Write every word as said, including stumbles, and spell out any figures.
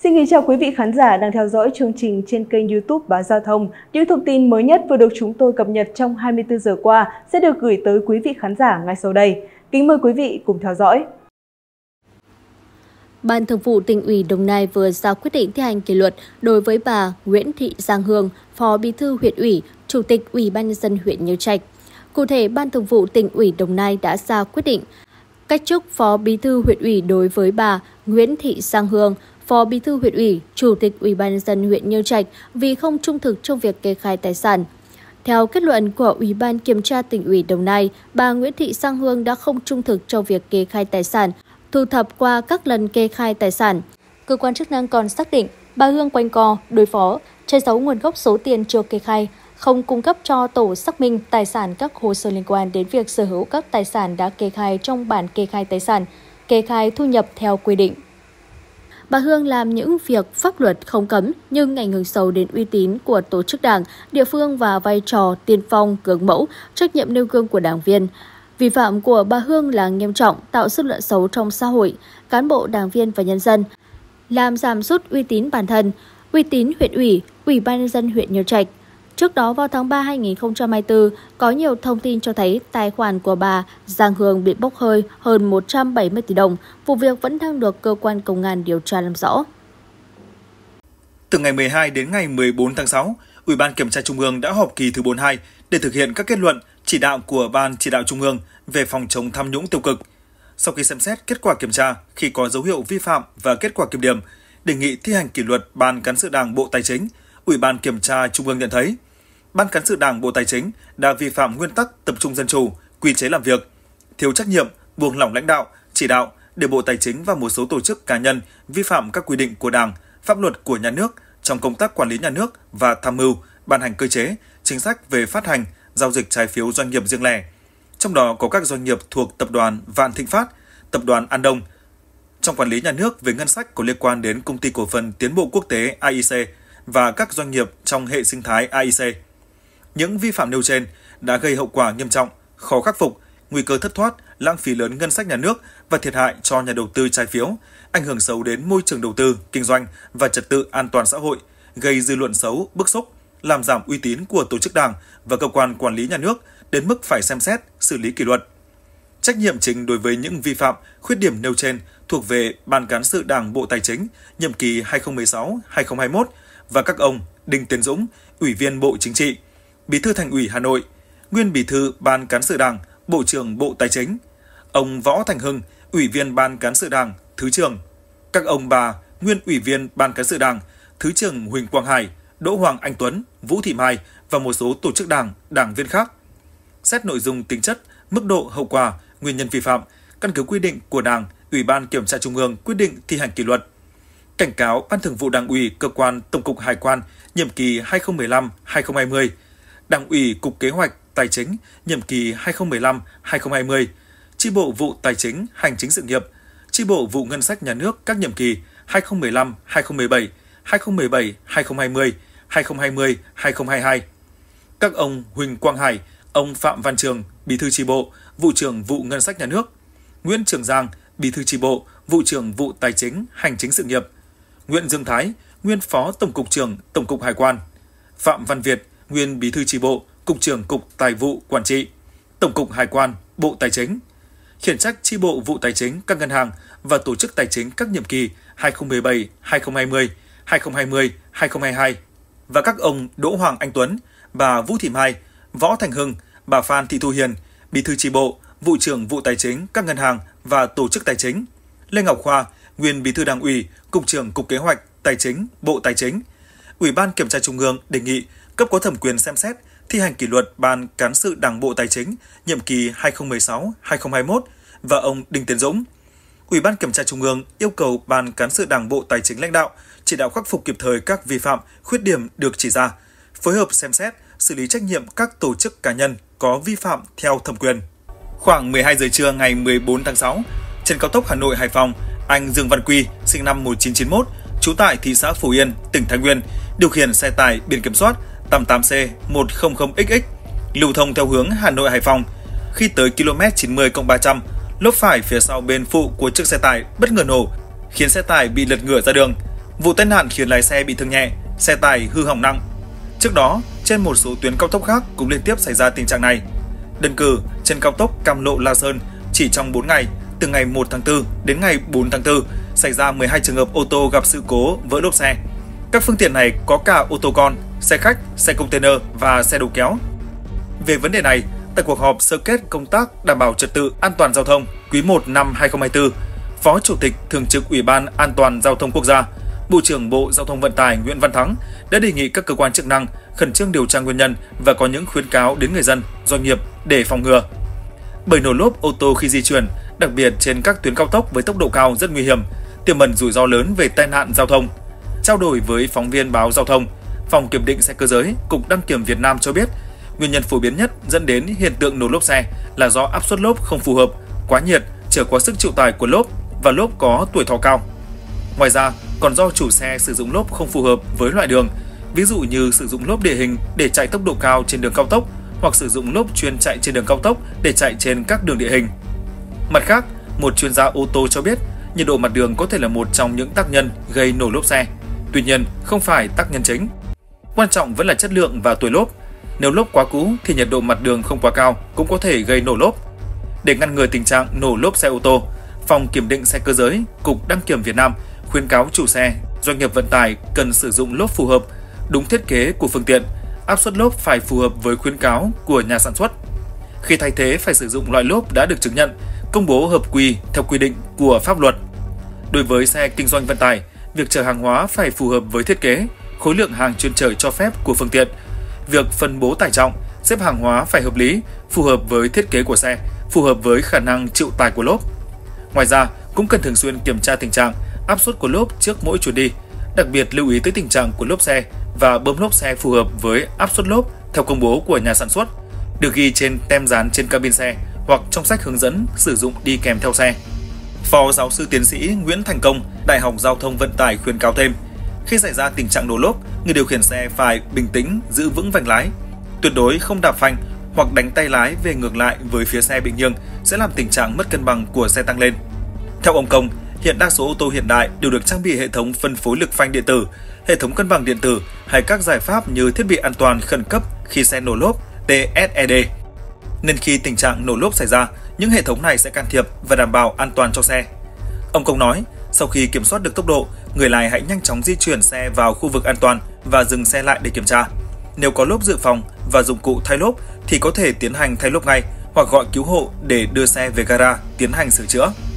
Xin kính chào quý vị khán giả đang theo dõi chương trình trên kênh YouTube Báo Giao thông. Những thông tin mới nhất vừa được chúng tôi cập nhật trong hai mươi tư giờ qua sẽ được gửi tới quý vị khán giả ngay sau đây. Kính mời quý vị cùng theo dõi. Ban Thường vụ Tỉnh ủy Đồng Nai vừa ra quyết định thi hành kỷ luật đối với bà Nguyễn Thị Giang Hương, Phó Bí thư huyện ủy, Chủ tịch Ủy ban nhân dân huyện Nhân Trạch. Cụ thể, Ban Thường vụ Tỉnh ủy Đồng Nai đã ra quyết định cách chức Phó Bí thư huyện ủy đối với bà Nguyễn Thị Giang Hương, Phó Bí thư huyện ủy, Chủ tịch Ủy ban nhân dân huyện Nhân Trạch vì không trung thực trong việc kê khai tài sản. Theo kết luận của Ủy ban Kiểm tra Tỉnh ủy Đồng Nai, bà Nguyễn Thị Giang Hương đã không trung thực trong việc kê khai tài sản, thu thập qua các lần kê khai tài sản. Cơ quan chức năng còn xác định bà Hương quanh co, đối phó, che giấu nguồn gốc số tiền chưa kê khai, không cung cấp cho tổ xác minh tài sản các hồ sơ liên quan đến việc sở hữu các tài sản đã kê khai trong bản kê khai tài sản, kê khai thu nhập theo quy định. Bà Hương làm những việc pháp luật không cấm nhưng ảnh hưởng xấu đến uy tín của tổ chức đảng, địa phương và vai trò tiên phong, gương mẫu, trách nhiệm nêu gương của đảng viên. Vi phạm của bà Hương là nghiêm trọng, tạo dư luận xấu trong xã hội, cán bộ, đảng viên và nhân dân, làm giảm sút uy tín bản thân, uy tín huyện ủy, Ủy ban nhân dân huyện Nhân Trạch. Trước đó vào tháng ba năm hai nghìn không trăm hai mươi tư, có nhiều thông tin cho thấy tài khoản của bà Giang Hương bị bốc hơi hơn một trăm bảy mươi tỷ đồng, vụ việc vẫn đang được cơ quan công an điều tra làm rõ. Từ ngày mười hai đến ngày mười bốn tháng sáu, Ủy ban Kiểm tra Trung ương đã họp kỳ thứ bốn mươi hai để thực hiện các kết luận, chỉ đạo của Ban Chỉ đạo Trung ương về phòng chống tham nhũng tiêu cực. Sau khi xem xét kết quả kiểm tra, khi có dấu hiệu vi phạm và kết quả kiểm điểm, đề nghị thi hành kỷ luật Ban Cán sự Đảng Bộ Tài chính, Ủy ban Kiểm tra Trung ương nhận thấy Ban Cán sự Đảng Bộ Tài chính đã vi phạm nguyên tắc tập trung dân chủ, quy chế làm việc, thiếu trách nhiệm, buông lỏng lãnh đạo, chỉ đạo để Bộ Tài chính và một số tổ chức cá nhân vi phạm các quy định của Đảng, pháp luật của nhà nước trong công tác quản lý nhà nước và tham mưu ban hành cơ chế, chính sách về phát hành, giao dịch trái phiếu doanh nghiệp riêng lẻ. Trong đó có các doanh nghiệp thuộc Tập đoàn Vạn Thịnh Phát, Tập đoàn An Đông. Trong quản lý nhà nước về ngân sách có liên quan đến Công ty Cổ phần Tiến bộ Quốc tế a i xê và các doanh nghiệp trong hệ sinh thái a i xê. Những vi phạm nêu trên đã gây hậu quả nghiêm trọng, khó khắc phục, nguy cơ thất thoát, lãng phí lớn ngân sách nhà nước và thiệt hại cho nhà đầu tư trái phiếu, ảnh hưởng xấu đến môi trường đầu tư, kinh doanh và trật tự an toàn xã hội, gây dư luận xấu, bức xúc, làm giảm uy tín của tổ chức đảng và cơ quan quản lý nhà nước đến mức phải xem xét, xử lý kỷ luật. Trách nhiệm chính đối với những vi phạm, khuyết điểm nêu trên thuộc về Ban Cán sự Đảng Bộ Tài chính nhiệm kỳ hai nghìn không trăm mười sáu đến hai nghìn không trăm hai mươi mốt và các ông Đinh Tiến Dũng, Ủy viên Bộ Chính trị, Bí thư Thành ủy Hà Nội, Nguyên Bí thư Ban Cán sự Đảng, Bộ trưởng Bộ Tài chính, ông Võ Thành Hưng, Ủy viên Ban Cán sự Đảng, Thứ trưởng, các ông bà Nguyên Ủy viên Ban Cán sự Đảng, Thứ trưởng Huỳnh Quang Hải, Đỗ Hoàng Anh Tuấn, Vũ Thị Mai và một số tổ chức đảng, đảng viên khác. Xét nội dung tính chất, mức độ hậu quả, nguyên nhân vi phạm, căn cứ quy định của Đảng, Ủy ban Kiểm tra Trung ương quyết định thi hành kỷ luật. Cảnh cáo Ban Thường vụ Đảng ủy Cơ quan Tổng cục Hải quan nhiệm kỳ hai nghìn không trăm mười lăm đến hai nghìn không trăm hai mươi, Đảng ủy Cục Kế hoạch Tài chính nhiệm kỳ hai nghìn không trăm mười lăm đến hai nghìn không trăm hai mươi, Chi bộ vụ Tài chính Hành chính sự nghiệp, Chi bộ vụ Ngân sách Nhà nước các nhiệm kỳ hai nghìn không trăm mười lăm đến hai nghìn không trăm mười bảy, hai nghìn không trăm mười bảy đến hai nghìn không trăm hai mươi, hai nghìn không trăm hai mươi đến hai nghìn không trăm hai mươi hai. Các ông Huỳnh Quang Hải, ông Phạm Văn Trường, Bí thư chi bộ, Vụ trưởng Vụ Ngân sách Nhà nước, Nguyễn Trường Giang, Bí thư chi bộ, Vụ trưởng Vụ Tài chính Hành chính sự nghiệp, Nguyễn Dương Thái, nguyên Phó Tổng cục trưởng Tổng cục Hải quan, Phạm Văn Việt, nguyên Bí thư chi bộ, Cục trưởng Cục Tài vụ Quản trị, Tổng cục Hải quan, Bộ Tài chính. Khiển trách chi bộ Vụ Tài chính các ngân hàng và tổ chức tài chính các nhiệm kỳ hai nghìn không trăm mười bảy, hai nghìn không trăm hai mươi, hai nghìn không trăm hai mươi, hai nghìn không trăm hai mươi hai và các ông Đỗ Hoàng Anh Tuấn, bà Vũ Thị Mai, Võ Thành Hưng, bà Phan Thị Thu Hiền, Bí thư chi bộ, Vụ trưởng Vụ Tài chính các ngân hàng và tổ chức tài chính, Lê Ngọc Khoa, nguyên Bí thư Đảng ủy, Cục trưởng Cục Kế hoạch Tài chính, Bộ Tài chính. Ủy ban Kiểm tra Trung ương đề nghị cấp có thẩm quyền xem xét thi hành kỷ luật Ban Cán sự Đảng Bộ Tài chính nhiệm kỳ hai nghìn không trăm mười sáu đến hai nghìn không trăm hai mươi mốt và ông Đinh Tiến Dũng. Ủy ban Kiểm tra Trung ương yêu cầu Ban Cán sự Đảng Bộ Tài chính lãnh đạo chỉ đạo khắc phục kịp thời các vi phạm, khuyết điểm được chỉ ra, phối hợp xem xét, xử lý trách nhiệm các tổ chức cá nhân có vi phạm theo thẩm quyền. Khoảng mười hai giờ trưa ngày mười bốn tháng sáu, trên cao tốc Hà Nội - Hải Phòng, anh Dương Văn Quy, sinh năm một nghìn chín trăm chín mươi mốt, trú tại thị xã Phổ Yên, tỉnh Thái Nguyên, điều khiển xe tải biển kiểm soát tám tám C một không không X X lưu thông theo hướng Hà Nội - Hải Phòng. Khi tới km chín mươi cộng ba trăm, lốp phải phía sau bên phụ của chiếc xe tải bất ngờ nổ, khiến xe tải bị lật ngửa ra đường. Vụ tai nạn khiến lái xe bị thương nhẹ, xe tải hư hỏng nặng. Trước đó, trên một số tuyến cao tốc khác cũng liên tiếp xảy ra tình trạng này. Đơn cử, trên cao tốc Cam Lộ - La Sơn, chỉ trong bốn ngày, từ ngày một tháng tư đến ngày bốn tháng tư, xảy ra mười hai trường hợp ô tô gặp sự cố vỡ lốp xe. Các phương tiện này có cả ô tô con, xe khách, xe container và xe đầu kéo. Về vấn đề này, tại cuộc họp sơ kết công tác đảm bảo trật tự an toàn giao thông quý một năm hai không hai tư, Phó Chủ tịch Thường trực Ủy ban An toàn Giao thông Quốc gia, Bộ trưởng Bộ Giao thông Vận tải Nguyễn Văn Thắng đã đề nghị các cơ quan chức năng khẩn trương điều tra nguyên nhân và có những khuyến cáo đến người dân, doanh nghiệp để phòng ngừa. Bởi nổ lốp ô tô khi di chuyển, đặc biệt trên các tuyến cao tốc với tốc độ cao rất nguy hiểm, tiềm ẩn rủi ro lớn về tai nạn giao thông. Trao đổi với phóng viên báo Giao thông, Phòng Kiểm định Xe Cơ giới, Cục Đăng kiểm Việt Nam cho biết, nguyên nhân phổ biến nhất dẫn đến hiện tượng nổ lốp xe là do áp suất lốp không phù hợp, quá nhiệt, trở quá sức chịu tải của lốp và lốp có tuổi thọ cao. Ngoài ra, còn do chủ xe sử dụng lốp không phù hợp với loại đường, ví dụ như sử dụng lốp địa hình để chạy tốc độ cao trên đường cao tốc hoặc sử dụng lốp chuyên chạy trên đường cao tốc để chạy trên các đường địa hình. Mặt khác, một chuyên gia ô tô cho biết, nhiệt độ mặt đường có thể là một trong những tác nhân gây nổ lốp xe. Tuy nhiên, không phải tác nhân chính. Quan trọng vẫn là chất lượng và tuổi lốp. Nếu lốp quá cũ thì nhiệt độ mặt đường không quá cao cũng có thể gây nổ lốp. Để ngăn ngừa tình trạng nổ lốp xe ô tô, Phòng Kiểm định Xe Cơ giới, Cục Đăng kiểm Việt Nam khuyến cáo chủ xe, doanh nghiệp vận tải cần sử dụng lốp phù hợp, đúng thiết kế của phương tiện, áp suất lốp phải phù hợp với khuyến cáo của nhà sản xuất. Khi thay thế phải sử dụng loại lốp đã được chứng nhận, công bố hợp quy theo quy định của pháp luật. Đối với xe kinh doanh vận tải, việc chở hàng hóa phải phù hợp với thiết kế, khối lượng hàng chuyên chở cho phép của phương tiện. Việc phân bố tải trọng, xếp hàng hóa phải hợp lý, phù hợp với thiết kế của xe, phù hợp với khả năng chịu tải của lốp. Ngoài ra, cũng cần thường xuyên kiểm tra tình trạng áp suất của lốp trước mỗi chuyến đi, đặc biệt lưu ý tới tình trạng của lốp xe và bơm lốp xe phù hợp với áp suất lốp theo công bố của nhà sản xuất, được ghi trên tem dán trên cabin xe hoặc trong sách hướng dẫn sử dụng đi kèm theo xe. Phó giáo sư tiến sĩ Nguyễn Thành Công, Đại học Giao thông Vận tải khuyến cáo thêm, khi xảy ra tình trạng nổ lốp, người điều khiển xe phải bình tĩnh, giữ vững vành lái, tuyệt đối không đạp phanh hoặc đánh tay lái về ngược lại với phía xe bị nghiêng sẽ làm tình trạng mất cân bằng của xe tăng lên. Theo ông Công, hiện đa số ô tô hiện đại đều được trang bị hệ thống phân phối lực phanh điện tử, hệ thống cân bằng điện tử hay các giải pháp như thiết bị an toàn khẩn cấp khi xe nổ lốp T S E D. Nên khi tình trạng nổ lốp xảy ra, những hệ thống này sẽ can thiệp và đảm bảo an toàn cho xe. Ông Công nói, sau khi kiểm soát được tốc độ, người lái hãy nhanh chóng di chuyển xe vào khu vực an toàn và dừng xe lại để kiểm tra. Nếu có lốp dự phòng và dụng cụ thay lốp thì có thể tiến hành thay lốp ngay hoặc gọi cứu hộ để đưa xe về gara tiến hành sửa chữa.